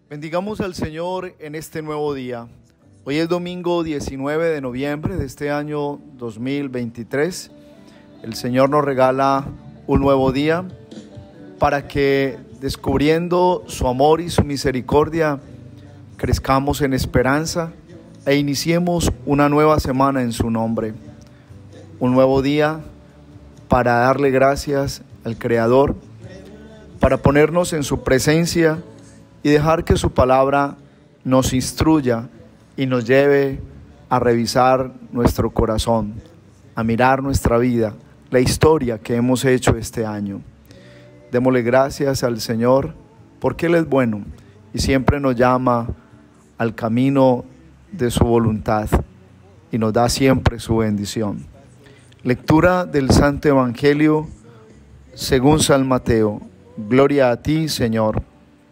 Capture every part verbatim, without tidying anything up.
Bendigamos al Señor en este nuevo día. Hoy es domingo diecinueve de noviembre de este año dos mil veintitrés. El Señor nos regala un nuevo día para que, descubriendo su amor y su misericordia, crezcamos en esperanza e iniciemos una nueva semana en su nombre. Un nuevo día para darle gracias al Creador, para ponernos en su presencia y dejar que su palabra nos instruya y nos lleve a revisar nuestro corazón, a mirar nuestra vida, la historia que hemos hecho este año. Démosle gracias al Señor porque Él es bueno y siempre nos llama al camino de su voluntad y nos da siempre su bendición. Lectura del Santo Evangelio según San Mateo. Gloria a ti, Señor.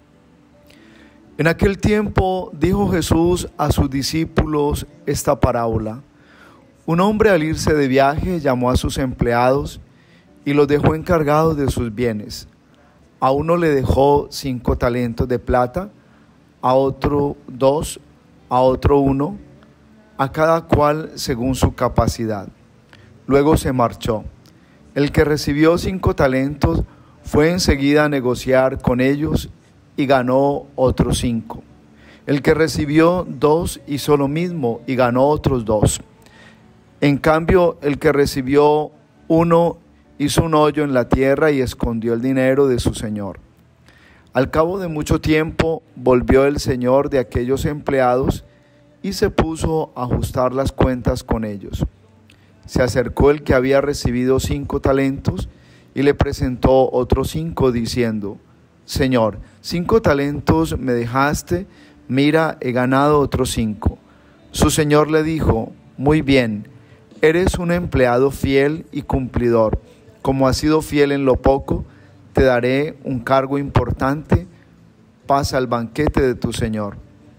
En aquel tiempo dijo Jesús a sus discípulos esta parábola. Un hombre, al irse de viaje, llamó a sus empleados y los dejó encargados de sus bienes. A uno le dejó cinco talentos de plata, a otro dos, a otro uno, a cada cual según su capacidad. Luego se marchó. El que recibió cinco talentos fue enseguida a negociar con ellos y ganó otros cinco. El que recibió dos hizo lo mismo y ganó otros dos. En cambio, el que recibió uno hizo un hoyo en la tierra y escondió el dinero de su señor. Al cabo de mucho tiempo volvió el señor de aquellos empleados y se puso a ajustar las cuentas con ellos. Se acercó el que había recibido cinco talentos y le presentó otros cinco, diciendo: Señor, cinco talentos me dejaste, mira, he ganado otros cinco. Su señor le dijo: Muy bien, eres un empleado fiel y cumplidor. Como has sido fiel en lo poco, te daré un cargo importante. Pasa al banquete de tu señor.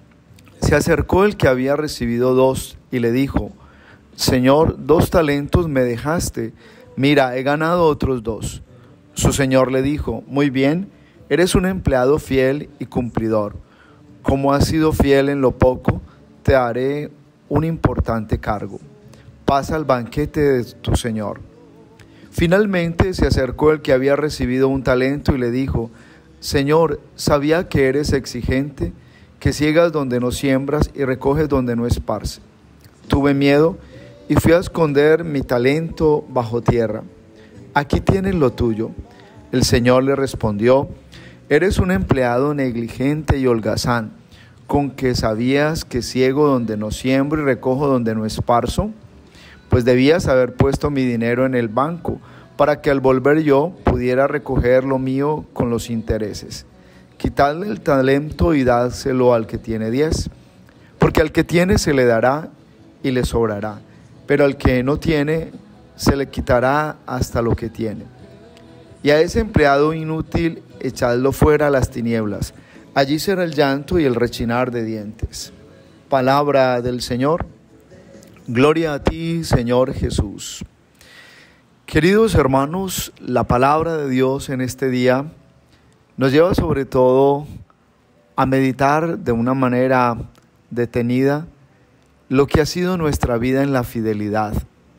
Se acercó el que había recibido dos y le dijo: Señor, dos talentos me dejaste, mira, he ganado otros dos. Su señor le dijo: Muy bien, eres un empleado fiel y cumplidor. Como has sido fiel en lo poco, te daré un importante cargo. Pasa al banquete de tu señor. Finalmente se acercó el que había recibido un talento y le dijo: Señor, sabía que eres exigente, que ciegas donde no siembras y recoges donde no esparces. Tuve miedo y fui a esconder mi talento bajo tierra. Aquí tienes lo tuyo. El Señor le respondió: Eres un empleado negligente y holgazán, con que sabías que ciego donde no siembro y recojo donde no esparzo. Pues debías haber puesto mi dinero en el banco, para que al volver yo pudiera recoger lo mío con los intereses. Quitadle el talento y dádselo al que tiene diez, porque al que tiene se le dará y le sobrará, pero al que no tiene se le quitará hasta lo que tiene. Y a ese empleado inútil echadlo fuera a las tinieblas. Allí será el llanto y el rechinar de dientes. Palabra del Señor. Gloria a ti, Señor Jesús. Queridos hermanos, la palabra de Dios en este día nos lleva sobre todo a meditar de una manera detenida lo que ha sido nuestra vida en la fidelidad.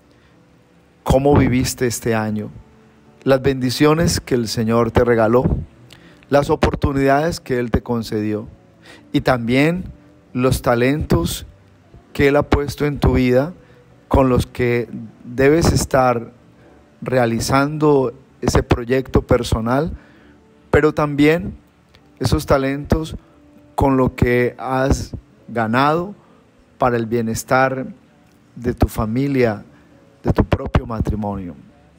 ¿Cómo viviste este año? Las bendiciones que el Señor te regaló, las oportunidades que Él te concedió y también los talentos que Él ha puesto en tu vida con los que debes estar realizando ese proyecto personal, pero también esos talentos con lo que has ganado para el bienestar de tu familia, de tu propio matrimonio.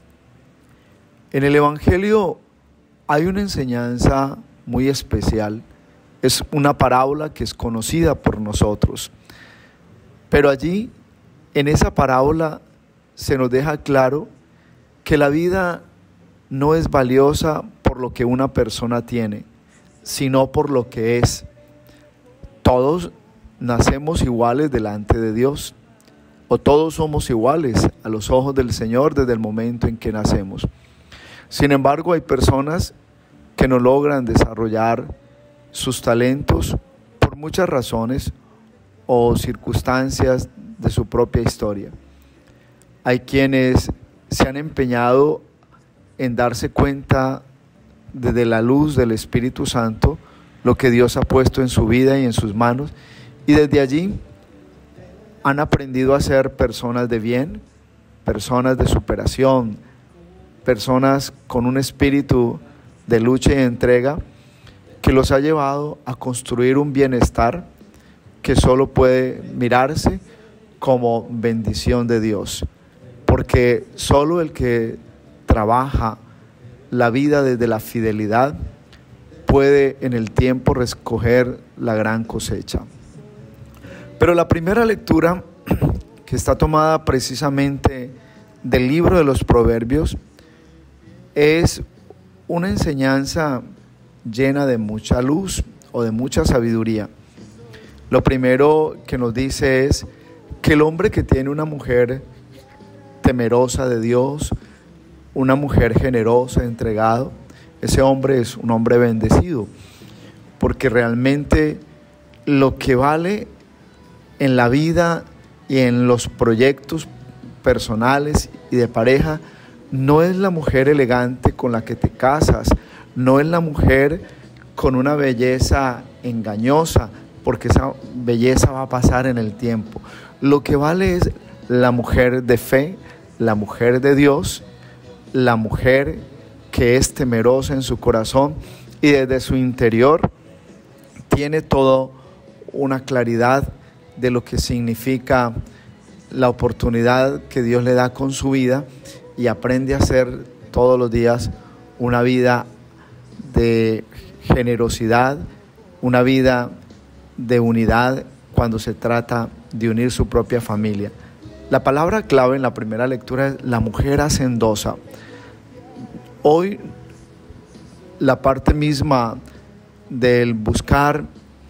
En el Evangelio hay una enseñanza muy especial. Es una parábola que es conocida por nosotros. Pero allí, en esa parábola, se nos deja claro que la vida no es valiosa por lo que una persona tiene, sino por lo que es. Todos nacemos iguales delante de Dios, o todos somos iguales a los ojos del Señor desde el momento en que nacemos. Sin embargo, hay personas que no logran desarrollar sus talentos muchas razones o circunstancias de su propia historia. Hay quienes se han empeñado en darse cuenta desde la luz del Espíritu Santo lo que Dios ha puesto en su vida y en sus manos, y desde allí han aprendido a ser personas de bien, personas de superación, personas con un espíritu de lucha y de entrega que los ha llevado a construir un bienestar que solo puede mirarse como bendición de Dios, porque solo el que trabaja la vida desde la fidelidad puede en el tiempo recoger la gran cosecha. Pero la primera lectura, que está tomada precisamente del libro de los Proverbios, es una enseñanza llena de mucha luz o de mucha sabiduría. Lo primero que nos dice es que el hombre que tiene una mujer temerosa de Dios, una mujer generosa, entregado, ese hombre es un hombre bendecido, porque realmente lo que vale en la vida y en los proyectos personales y de pareja no es la mujer elegante con la que te casas, no es la mujer con una belleza engañosa, porque esa belleza va a pasar en el tiempo. Lo que vale es la mujer de fe, la mujer de Dios, la mujer que es temerosa en su corazón y desde su interior tiene toda una claridad de lo que significa la oportunidad que Dios le da con su vida, y aprende a hacer todos los días una vida de generosidad, una vida de unidad cuando se trata de unir su propia familia. La palabra clave en la primera lectura es la mujer hacendosa. Hoy la parte misma del buscar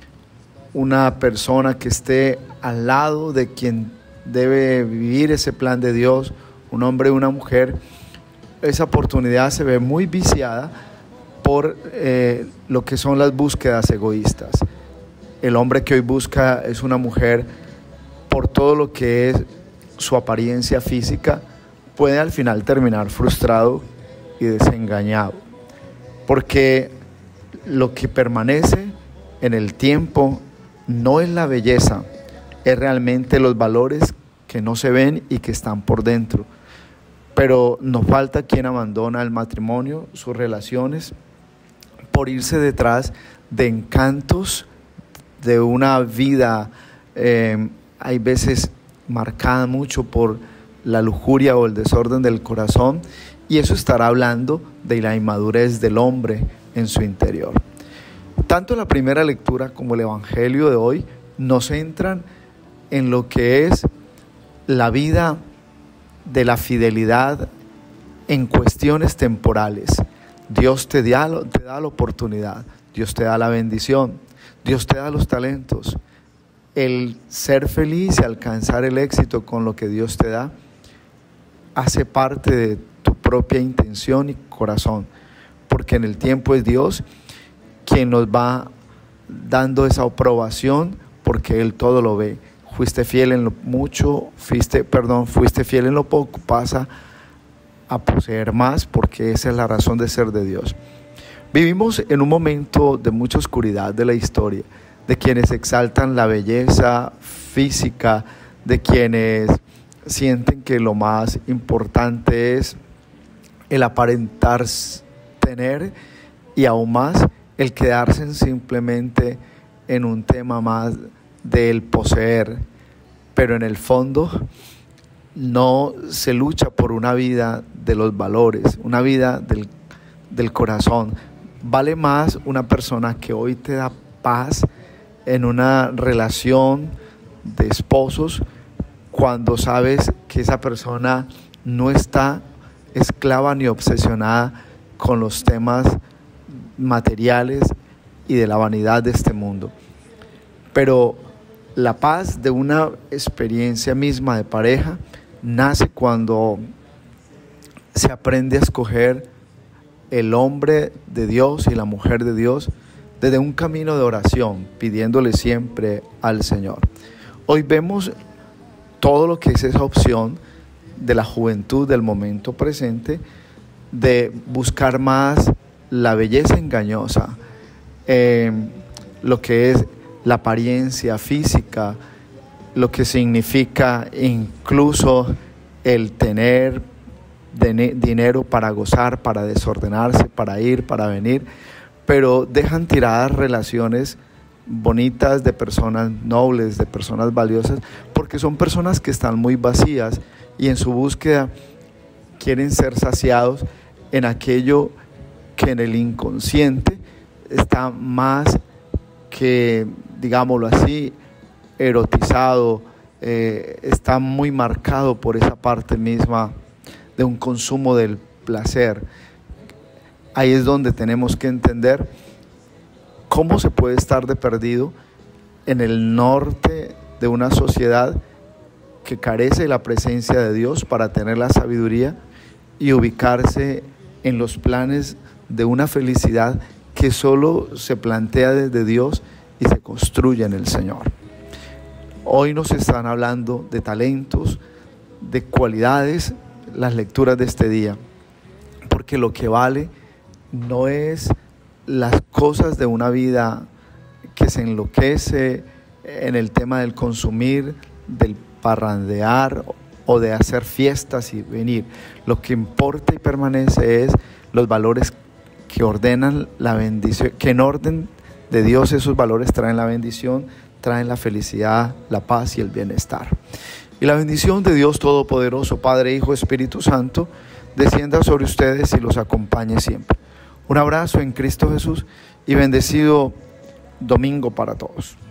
una persona que esté al lado de quien debe vivir ese plan de Dios, un hombre y una mujer, esa oportunidad se ve muy viciada por eh, lo que son las búsquedas egoístas. El hombre que hoy busca es una mujer por todo lo que es su apariencia física, puede al final terminar frustrado y desengañado, porque lo que permanece en el tiempo no es la belleza, es realmente los valores que no se ven y que están por dentro. Pero nos falta quien abandona el matrimonio, sus relaciones, por irse detrás de encantos de una vida, eh, hay veces marcada mucho por la lujuria o el desorden del corazón, y eso estará hablando de la inmadurez del hombre en su interior. Tanto la primera lectura como el Evangelio de hoy nos centran en lo que es la vida de la fidelidad en cuestiones temporales. Dios te da, te da la oportunidad, Dios te da la bendición, Dios te da los talentos. El ser feliz y alcanzar el éxito con lo que Dios te da hace parte de tu propia intención y corazón, porque en el tiempo es Dios quien nos va dando esa aprobación, porque Él todo lo ve. Fuiste fiel en lo mucho, fuiste, perdón, fuiste fiel en lo poco, pasa a poseer más, porque esa es la razón de ser de Dios. Vivimos en un momento de mucha oscuridad de la historia, de quienes exaltan la belleza física, de quienes sienten que lo más importante es el aparentar tener, y aún más el quedarse simplemente en un tema más del poseer, pero en el fondo no se lucha por una vida de los valores, una vida del, del corazón. Vale más una persona que hoy te da paz en una relación de esposos, cuando sabes que esa persona no está esclava ni obsesionada con los temas materiales y de la vanidad de este mundo. Pero la paz de una experiencia misma de pareja nace cuando se aprende a escoger el hombre de Dios y la mujer de Dios desde un camino de oración, pidiéndole siempre al Señor. Hoy vemos todo lo que es esa opción de la juventud del momento presente, de buscar más la belleza engañosa, eh, lo que es la apariencia física, lo que significa incluso el tener de dinero para gozar, para desordenarse, para ir, para venir, pero dejan tiradas relaciones bonitas de personas nobles, de personas valiosas, porque son personas que están muy vacías y en su búsqueda quieren ser saciados en aquello que en el inconsciente está más que, digámoslo así, erotizado, eh, está muy marcado por esa parte misma de un consumo del placer. Ahí es donde tenemos que entender cómo se puede estar de perdido en el norte de una sociedad que carece de la presencia de Dios para tener la sabiduría y ubicarse en los planes de una felicidad que solo se plantea desde Dios y se construye en el Señor. Hoy nos están hablando de talentos, de cualidades, las lecturas de este día, porque lo que vale no es las cosas de una vida que se enloquece en el tema del consumir, del parrandear o de hacer fiestas y venir. Lo que importa y permanece es los valores que ordenan la bendición, que en orden de Dios esos valores traen la bendición, traen la felicidad, la paz y el bienestar. Y la bendición de Dios Todopoderoso, Padre, Hijo, Espíritu Santo, descienda sobre ustedes y los acompañe siempre. Un abrazo en Cristo Jesús y bendecido domingo para todos.